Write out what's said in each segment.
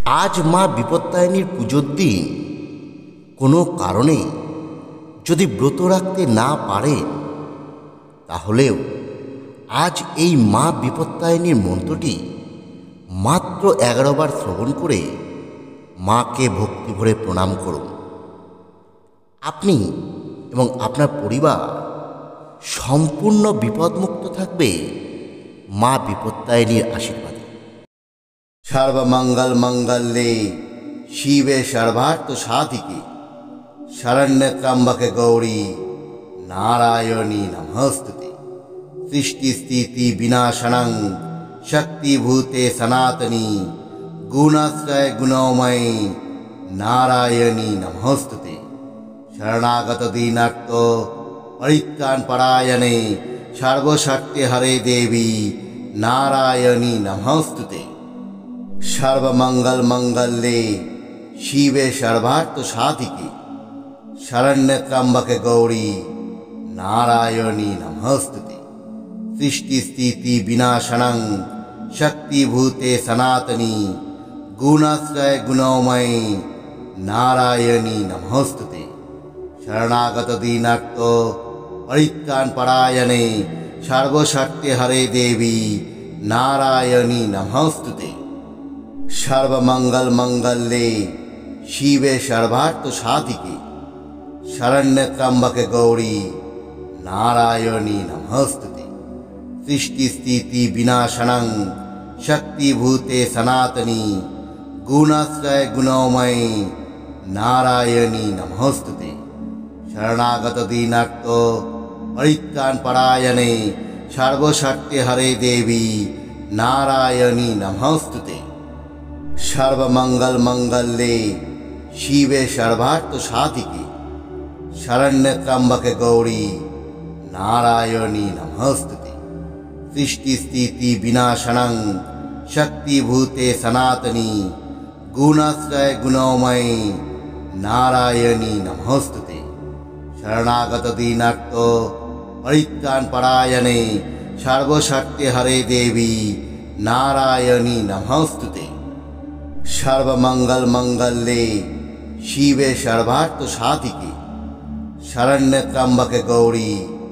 আজ মা বিপত্তারিণীর পুজোর দিন কোনো কারণে যদি ব্রত রাখতে না পারেন, তাহলেও আজ এই মা বিপত্তারিণীর মন্ত্রটি মাত্র 11 বার শ্রবণ করে মাকে ভক্তি ভরে প্রণাম করুন। আপনি এবং আপনার পরিবার সম্পূর্ণ বিপদমুক্ত থাকবে মা বিপত্তারিণীর আশীর্বাদে। সর্বমঙ্গল মঙ্গলে শিবে সর্বার্থ সাধিকে শরণ্যে ত্র্যম্বকে গৌরী নারায়ণী নমস্তুতে। সৃষ্টি স্থিতি বিনাশনং শক্তিভূতে সনাতনী গুণাশ্রয় গুণময়ী নারায়ণী নমস্তুতে। শরণাগত দীনার্ত পরিত্রাণ পরায়ণে সর্বশক্তি হরে দেবী নারায়ণী নমস্তুতে। সর্বমঙ্গল মঙ্গলে শিবে সর্বার্থ সাধিকে শরণ্যে ত্র্যম্বকে গৌরী নারায়ণী নমস্তুতে। সৃষ্টি স্থিতি বিনাশনং শক্তিভূতে সনাতনী গুণাশ্রয় গুণময়ী নারায়ণী নমস্তুতে। শরণাগত দীনার্ত পরিত্রাণ পরায়ণে সর্বশক্তি হরে দেবী নারায়ণী নমস্তুতে। সর্বমঙ্গল মঙ্গলে শিবে সর্বার্থ সাধিকে শরণ্যে ত্র্যম্বকে গৌরী নারায়ণী নমস্তুতে। সৃষ্টি স্থিতি বিনাশনং শক্তিভূতে সনাতনী গুণাশ্রয় গুণময়ী নারায়ণী নমস্তুতে। শরণাগত দীনার্ত পরিত্রাণ পরায়ণে সর্বশক্তি হরে দেবী নারায়ণী নমস্তুতে। সর্বমঙ্গল মঙ্গলে শিবে সর্বার্থ সাধিকে শরণ্যে ত্র্যম্বকে গৌরী নারায়ণী নমস্তুতে। সৃষ্টি স্থিতি বিনাশনং শক্তিভূতে সনাতনী গুণাশ্রয় গুণময়ী নারায়ণী নমস্তুতে। শরণাগত দীনার্ত পরিত্রাণ পরায়ণে সর্বশক্তি হরে দেবী নারায়ণী নমস্তুতে। সর্বমঙ্গল মঙ্গলে শিবে সর্বার্থ সাধিকে শরণ্যে ত্র্যম্বকে গৌরী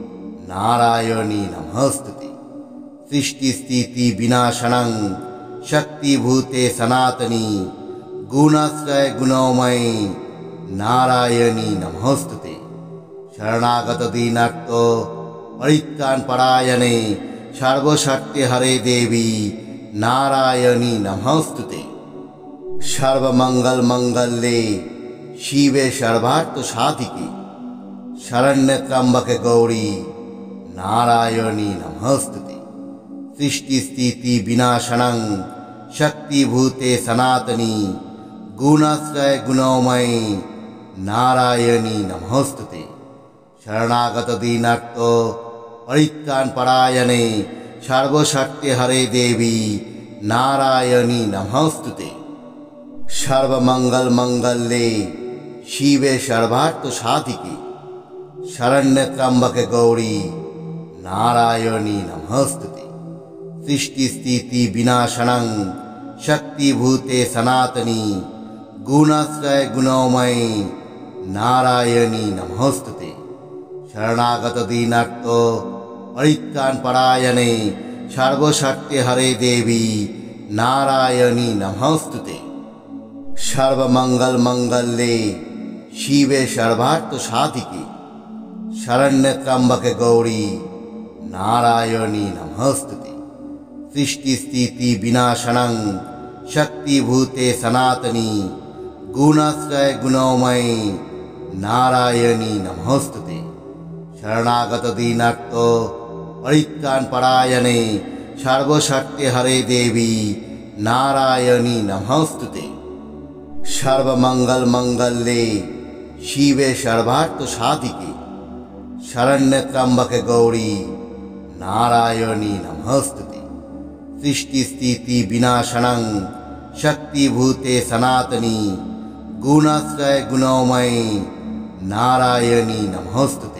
নারায়ণী নমস্তুতে। সৃষ্টি স্থিতি বিনাশনং শক্তিভূতে সনাতনী গুণাশ্রয় গুণময়ী নারায়ণী নমস্তুতে। শরণাগত দীনার্ত পরিত্রাণ পরায়ণে সর্বশক্তি হরে দেবী নারায়ণী নমস্তুতে। সর্বমঙ্গল মঙ্গলে শিবে সর্বার্থ সাধিকে শরণ্যে ত্র্যম্বকে গৌরী নারায়ণী নমস্তুতে। সৃষ্টি স্থিতি বিনাশনং শক্তিভূতে সনাতনী গুণাশ্রয় গুণময়ী নারায়ণী নমস্তুতে। শরণাগত দীনার্ত পরিত্রাণ পরায়ণে সর্বশক্তি হরে দেবী নারায়ণী নমস্তুতে। সর্বমঙ্গল মঙ্গলে শিবে সর্বার্থ সাধিকে শরণ্যে ত্র্যম্বকে গৌরী নারায়ণী নমস্তুতে। সৃষ্টি স্থিতি বিনাশনং শক্তিভূতে সনাতনী গুণাশ্রয় গুণময়ী নারায়ণী নমস্তুতে। শরণাগত দীনার্ত পরিত্রাণ পরায়ণে সর্বশক্তি হরে দেবী নারায়ণী নমস্তুতে। সর্বমঙ্গল মঙ্গলে শিবে সর্বার্থ সাধিকে শরণ্যে ত্র্যম্বকে গৌরী নারায়ণী নমস্তুতে। সৃষ্টি স্থিতি বিনাশনং শক্তিভূতে সনাতনী গুণাশ্রয় গুণময়ী নারায়ণী নমস্তুতে। শরণাগত দীনার্ত পরিত্রাণ পরায়ণে সর্বশক্তি হরে দেবী নারায়ণী নমস্তুতে। সর্বমঙ্গল মঙ্গলে শিবে সর্বার্থ সাধিকে শরণ্যে ত্র্যম্বকে গৌরী নারায়ণী নমস্তুতে। সৃষ্টি স্থিতি বিনাশনং শক্তিভূতে সনাতনী গুণাশ্রয় গুণময়ী নারায়ণী নমস্তুতে।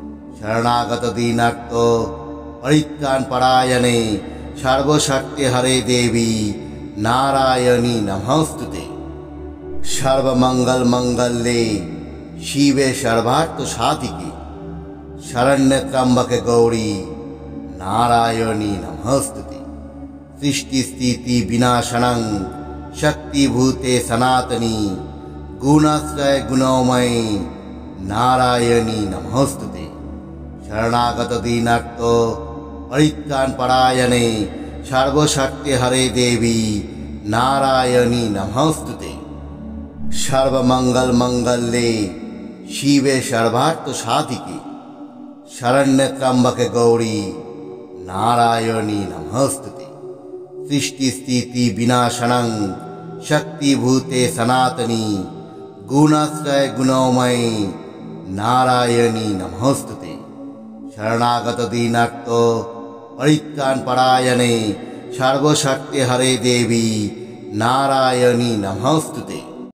শরণাগত দীনার্ত পরিত্রাণ পরায়ণে সর্বশক্তি হরে দেবী नारायणी नमोस्तुते। सर्वमंगल मंगल्ये शिवे सर्वार्थ साधिके शरण्य त्र्यंबके गौरी नारायणी नमोस्तुते। सृष्टि स्थिति विनाशनं शक्तिभूते सनातनी गुणाश्रय गुणमयी नारायणी नमोस्तुते। शरणागत दीनार्थ परित्राण परायणे सर्वशक्ति हरे देवी नारायणी नमोस्तुते। सर्वमंगल मंगल्ये शिवे सर्वार्थ साधिके शरण्य त्र्यंबके गौरी नारायणी नमोस्तुते। सृष्टि स्थिति विनाशनं शक्तिभूते सनातनी गुणाश्रय गुणमयी नारायणी नमोस्तुते। शरणागत दीनार्थ परित्राण परायणे सर्वशक्ति हरे देवी नारायणी नमोस्तुते।